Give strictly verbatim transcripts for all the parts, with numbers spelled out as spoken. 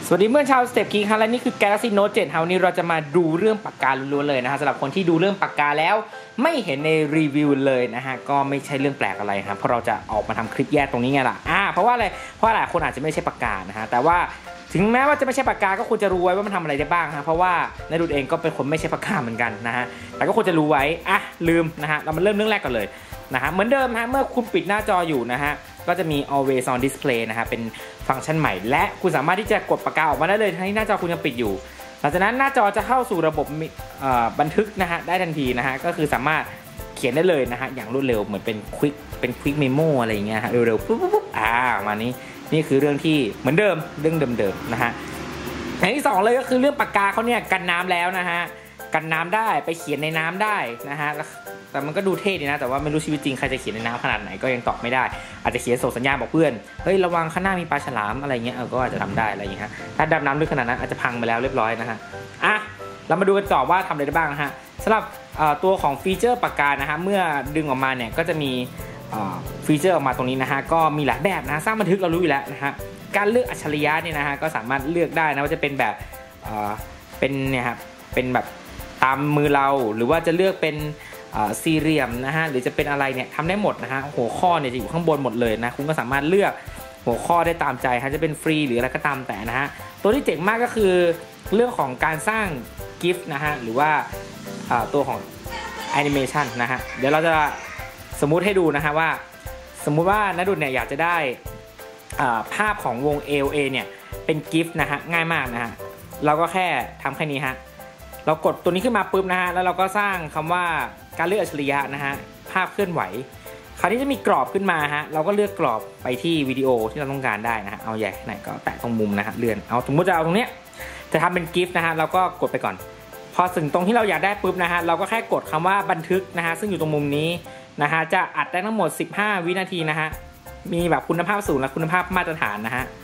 สวัสดีเพื่อนชาวสเต็ปกีครับและนี่คือ Galaxy Note เจ็ดครับวันนี้เราจะมาดูเรื่องปากกาล้วนๆเลยนะฮะสำหรับคนที่ดูเรื่องปากกาแล้วไม่เห็นในรีวิวเลยนะฮะก็ไม่ใช่เรื่องแปลกอะไรครับเพราะเราจะออกมาทำคลิปแยกตรงนี้ไงล่ะอ่าเพราะว่าอะไรเพราะหลายคนอาจจะไม่ใช่ปากกานะฮะแต่ว่าถึงแม้ว่าจะไม่ใช่ปากกาก็ควรจะรู้ไว้ว่ามันทำอะไรได้บ้างฮะเพราะว่าในดูดเองก็เป็นคนไม่ใช่ปากกาเหมือนกันนะฮะแต่ก็ควรจะรู้ไว้อ่ะลืมนะฮะเรามาเริ่มเรื่องแรกกันเลยนะฮะเหมือนเดิมฮะเมื่อคุณปิดหน้าจออยู่นะฮะก็จะมี always on display นะฮะเป็นฟังก์ชันใหม่และคุณสามารถที่จะกดปากกาออกมาได้เลยทั้งที่หน้าจอคุณยังปิดอยู่หลังจากนั้นหน้าจอจะเข้าสู่ระบบบันทึกนะฮะได้ทันทีนะฮะก็คือสามารถเขียนได้เลยนะฮะอย่างรวดเร็วเหมือนเป็น quick เป็น quick memo อะไรอย่างเงี้ยฮะเร็วๆปุ๊บปุ๊บอ่ามานี้นี่คือเรื่องที่เหมือนเดิมเรื่องเดิมๆนะฮะอย่างที่สองเลยก็คือเรื่องปากกาเขาเนี่ยกันน้ำแล้วนะฮะกันน้ำได้ไปเขียนในน้ำได้นะฮะแต่มันก็ดูเท่ดีนะแต่ว่าไม่รู้ชีวิตจริงใครจะเขียนในน้ำขนาดไหนก็ยังตอบไม่ได้อาจจะเขียนส่งสัญญาณบอกเพื่อนเฮ้ยระวังข้างหน้ามีปลาฉลามอะไรเงี้ยเออก็อาจจะทำได้อะไรอย่างเงี้ยถ้าดำน้ำลึกขนาดนั้นอาจจะพังไปแล้วเรียบร้อยนะฮะอ่ะเรามาดูกันต่อว่าทำอะไรได้บ้างนะฮะสำหรับตัวของฟีเจอร์ปากกานะฮะเมื่อดึงออกมาเนี่ยก็จะมีฟีเจอร์ออกมาตรงนี้นะฮะก็มีหลายแบบนะสร้างบันทึกเรารู้อยู่แล้วนะฮะการเลือกอัจฉริยะเนี่ยนะฮะก็สามารถเลือกได้นะว่าจะเป็นแบบเป็นเนี่ยครับเป็นแบบตามมือเราหรือว่าจะเลือกเป็นสี่เหลี่ยมนะฮะหรือจะเป็นอะไรเนี่ยทำได้หมดนะฮะหัวข้อเนี่ยจะอยู่ข้างบนหมดเลยนะคุณก็สามารถเลือกหัวข้อได้ตามใจฮะจะเป็นฟรีหรืออะไรก็ตามแต่นะฮะตัวที่เจ๋งมากก็คือเรื่องของการสร้างกิฟต์นะฮะหรือว่าตัวของแอนิเมชันนะฮะเดี๋ยวเราจะสมมุติให้ดูนะฮะว่าสมมุติว่าณดุลเนี่ยอยากจะได้ภาพของวง เอ โอ เอ เนี่ยเป็นกิฟต์นะฮะง่ายมากนะฮะเราก็แค่ทำแค่นี้ฮะเรากดตัวนี้ขึ้นมาปุ๊บนะฮะแล้วเราก็สร้างคำว่าการเลือกอัจฉริยะนะฮะภาพเคลื่อนไหวคราวนี้จะมีกรอบขึ้นมาฮะเราก็เลือกกรอบไปที่วิดีโอที่เราต้องการได้นะฮะเอาใหญ่ไหนก็แตะตรงมุมนะฮะเลื่อนเอาสมมติจะเอาตรงเนี้ยจะทำเป็นกิฟต์นะฮะเราก็กดไปก่อนพอถึงตรงที่เราอยากได้ปุ๊บนะฮะเราก็แค่กดคำว่าบันทึกนะฮะซึ่งอยู่ตรงมุมนี้นะฮะจะอัดได้ทั้งหมดสิบห้าวินาทีนะฮะมีแบบคุณภาพสูงและคุณภาพมาตรฐานนะฮะ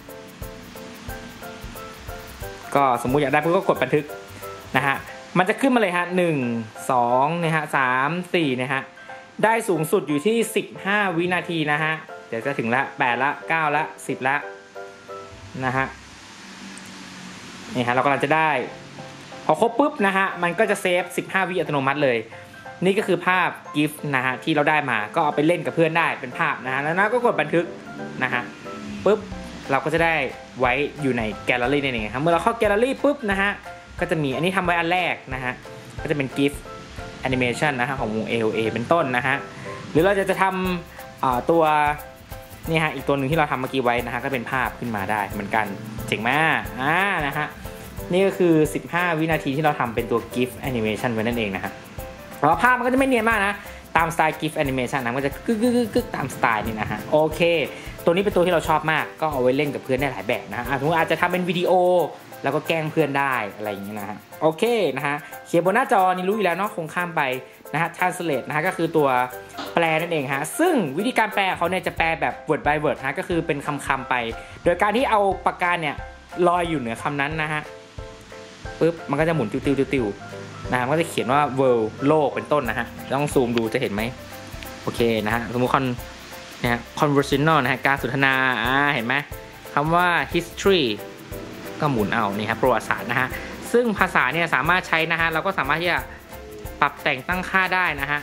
ก็สมมุติอยากได้ปุ๊บก็กดบันทึกนะฮะมันจะขึ้นมาเลยฮะหนึ่ง สองนะฮะสาม สี่นะฮะได้สูงสุดอยู่ที่สิบห้าวินาทีนะฮะเดี๋ยวจะถึงละแปดละเก้าละสิบละนะฮะนี่ฮะเรากำลังจะได้พอครบปุ๊บนะฮะมันก็จะเซฟสิบห้าวิอัตโนมัติเลยนี่ก็คือภาพกิฟต์นะฮะที่เราได้มาก็เอาไปเล่นกับเพื่อนได้เป็นภาพนะฮะแล้วนะก็กดบันทึกนะฮะปุ๊บเราก็จะได้ไว้อยู่ในแกลเลอรี่นั่นเองครับเมื่อเราเข้าแกลเลอรี่ปุ๊บนะฮะก็จะมีอันนี้ทำไว้อันแรกนะฮะก็จะเป็น GIF Animation นะฮะของวง เอ โอ เอ เป็นต้นนะฮะหรือเราจะจะทำตัวนี่ฮะอีกตัวหนึ่งที่เราทำเมื่อกี้ไว้นะฮะก็เป็นภาพขึ้นมาได้เหมือนกันเจ๋งมากอ่านะฮะนี่ก็คือสิบห้าวินาทีที่เราทำเป็นตัว GIF Animation ไว้นั่นเองนะฮะเพราะภาพมันก็จะไม่เนียนมากนะตามสไตล์ GIF Animation นะมันจะกึกกึกกึกตามสไตล์นี่นะฮะโอเคตัวนี้เป็นตัวที่เราชอบมากก็เอาไว้เล่นกับเพื่อนได้หลายแบบนะฮะสมมติอาจจะทำเป็นวิดีโอแล้วก็แกล้งเพื่อนได้อะไรอย่างนี้นะฮะโอเคนะฮะเขียนบนหน้าจอนี่รู้อยู่แล้วเนาะคงข้ามไปนะฮะ translate นะฮะก็คือตัวแปลนั่นเองฮะซึ่งวิธีการแปลเขาเนี่ยจะแปลแบบ word by word ฮะก็คือเป็นคำๆไปโดยการที่เอาปากกาเนี่ยลอยอยู่เหนือคำนั้นนะฮะปึ๊บมันก็จะหมุนติ้วๆๆนะฮะมันก็จะเขียนว่า world โลกเป็นต้นนะฮะต้องซูมดูจะเห็นไหมโอเคนะฮะสมมุติคอนนะฮะ conversational นะฮะการสนทนาอ่าเห็นไหมคำว่า historyก็หมุนเอานี่ครับประวัติศาสตร์นะฮะซึ่งภาษาเนี่ยสามารถใช้นะฮะเราก็สามารถที่จะปรับแต่งตั้งค่าได้นะฮะ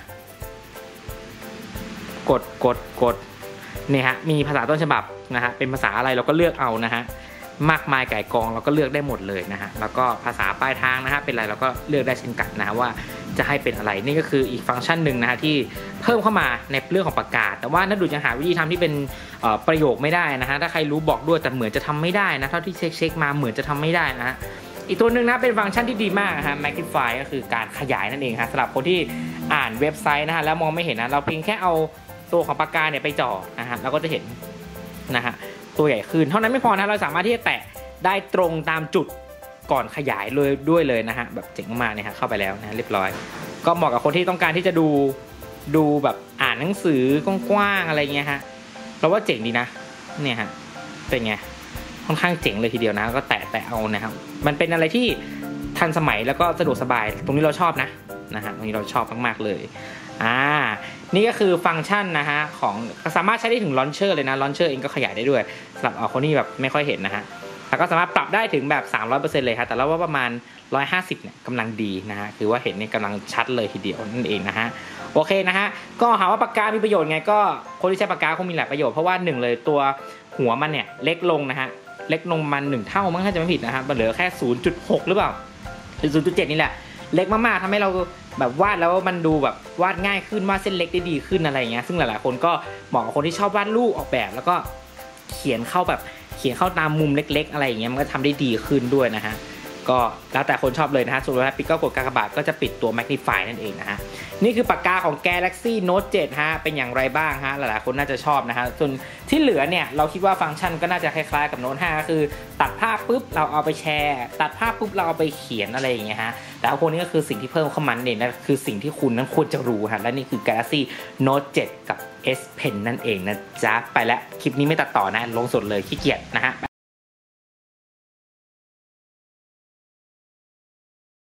กดกดกดนี่ฮะมีภาษาต้นฉบับนะฮะเป็นภาษาอะไรเราก็เลือกเอานะฮะมากมายไก่กองเราก็เลือกได้หมดเลยนะฮะแล้วก็ภาษาปลายทางนะฮะเป็นอะไรเราก็เลือกได้เช่นกันนะฮะว่าจะให้เป็นอะไรนี่ก็คืออีกฟังก์ชันหนึ่งนะฮะที่เพิ่มเข้ามาในเรื่องของปากกาแต่ว่านักดูยังหาวิธีทำที่เป็นประโยคไม่ได้นะฮะถ้าใครรู้บอกด้วยแต่เหมือนจะทำไม่ได้นะเท่าที่เช็คเช็คมาเหมือนจะทำไม่ได้นะฮะอีกตัวหนึ่งนะเป็นฟังก์ชันที่ดีมากนะฮะ Magnify ก็คือการขยายนั่นเองฮะสำหรับคนที่อ่านเว็บไซต์นะฮะแล้วมองไม่เห็นนะเราเพียงแค่เอาตัวของปากกาเนี่ยไปจ่อนะฮะเราก็จะเห็นนะฮะตัวใหญ่ขึ้นเท่านั้นไม่พอนะเราสามารถที่จะแตะได้ตรงตามจุดก่อนขยายเลยด้วยเลยนะฮะแบบเจ๋งมากเนี่ยฮะเข้าไปแล้วนะเรียบร้อยก็เหมาะกับคนที่ต้องการที่จะดูดูแบบอ่านหนังสือกว้างๆอะไรเงี้ยฮะเราว่าเจ๋งดีนะเนี่ยฮะเป็นไงค่อนข้างเจ๋งเลยทีเดียวนะก็แตะแตะเอานะครับมันเป็นอะไรที่ทันสมัยแล้วก็สะดวกสบายตรงนี้เราชอบนะนะฮะตรงนี้เราชอบมากๆเลยอ่านี่ก็คือฟังก์ชันนะฮะของสามารถใช้ได้ถึงลอนเชอร์เลยนะลอนเชอร์เองก็ขยายได้ด้วยสำหรับคนที่แบบไม่ค่อยเห็นนะฮะแล้วก็สามารถปรับได้ถึงแบบ สามร้อยเปอร์เซ็นต์ เลยครับแต่เราว่าประมาณหนึ่งร้อยห้าสิบเนี่ยกำลังดีนะฮะคือว่าเห็นเนี่ยกำลังชัดเลยทีเดียวนั่นเองนะฮะโอเคนะฮะก็หาว่าปากกามีประโยชน์ไงก็คนที่ใช้ปากกาคงมีหลายประโยชน์เพราะว่าหนึ่งเลยตัวหัวมันเนี่ยเล็กลงนะฮะเล็กลงมันหนึ่งเท่ามั้งถ้าจะไม่ผิดนะครับมันเหลือแค่ ศูนย์จุดหก หรือเปล่าหรือ ศูนย์จุดเจ็ด นี่แหละเล็กมากๆทำให้เราแบบวาดแล้วมันดูแบบวาดง่ายขึ้นวาดเส้นเล็กได้ดีขึ้นอะไรอย่างเงี้ยซึ่งหลายๆคนก็เหมาะกับคนที่ชอบวาดรูปออกแบบแล้วก็เขียนเข้าแบบเขียนเข้าตามมุมเล็กๆอะไรอย่างเงี้ยมันก็ทำได้ดีขึ้นด้วยนะฮะก็แล้วแต่คนชอบเลยนะฮะส่วนเวลาปิดก็กดกากบาทก็จะปิดตัว Magnify นั่นเองนะฮะนี่คือปากกาของ Galaxy Note เจ็ดฮะเป็นอย่างไรบ้างฮะหลายๆคนน่าจะชอบนะฮะส่วนที่เหลือเนี่ยเราคิดว่าฟังก์ชันก็น่าจะคล้ายๆกับ Note ห้าก็คือตัดภาพปุ๊บเราเอาไปแชร์ตัดภาพปุ๊บเราเอาไปเขียนอะไรอย่างเงี้ยฮะแต่พวกนี้ก็คือสิ่งที่เพิ่มเข้ามาเนี่ยนั่นคือสิ่งที่คุณนั้นควรจะรู้ฮะและนี่คือ Galaxy Note เจ็ดกับ S Pen นั่นเองนะจ๊ะไปแล้วคลิปนี้ไม่ตัดต่อนะลงสดเลยขี้เกียจนะฮะ